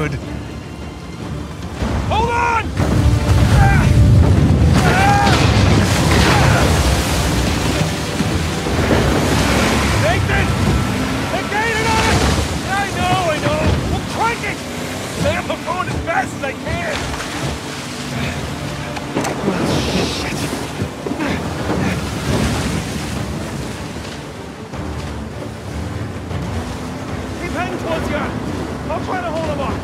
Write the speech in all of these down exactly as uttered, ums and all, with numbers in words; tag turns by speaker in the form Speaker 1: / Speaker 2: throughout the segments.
Speaker 1: good.
Speaker 2: Hold on! Nathan! They're gaining on us! I know, I know! I'm cranking! Stay up the phone as fast as I can! Keep heading towards you! I'll try to hold them off!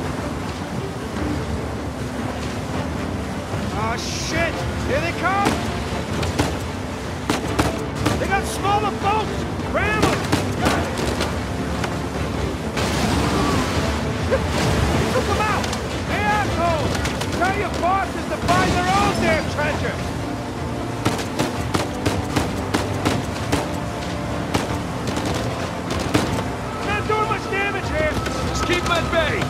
Speaker 2: Oh shit! Here they come! They got smaller boats! Ram them! Got it! Took them out! Hey asshole! Tell your bosses to find their own damn treasure! Not doing much damage here! Just keep them at bay!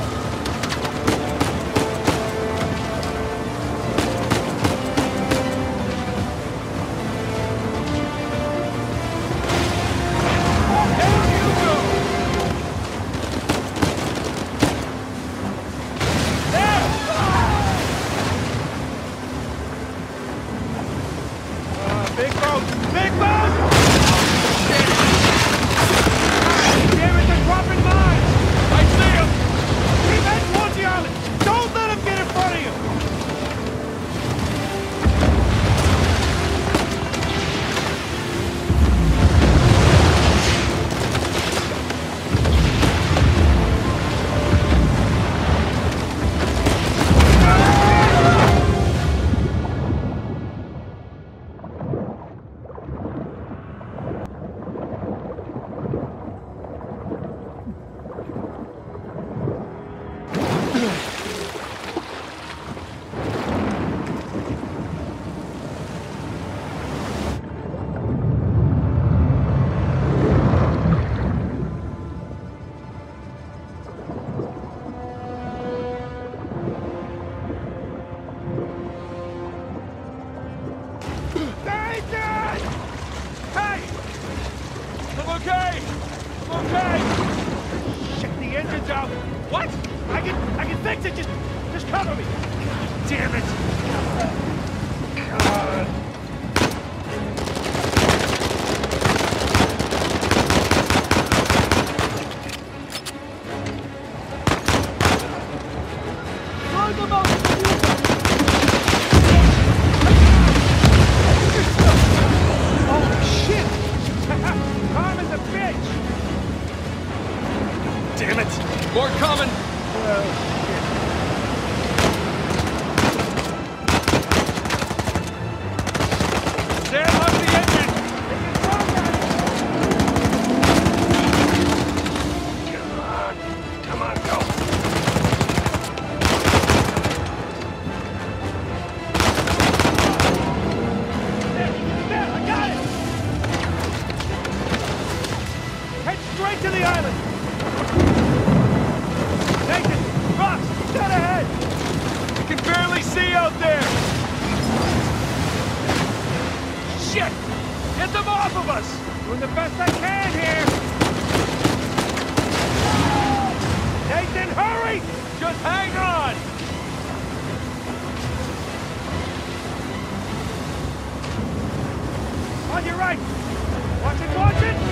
Speaker 2: On your right! Watch it, watch it!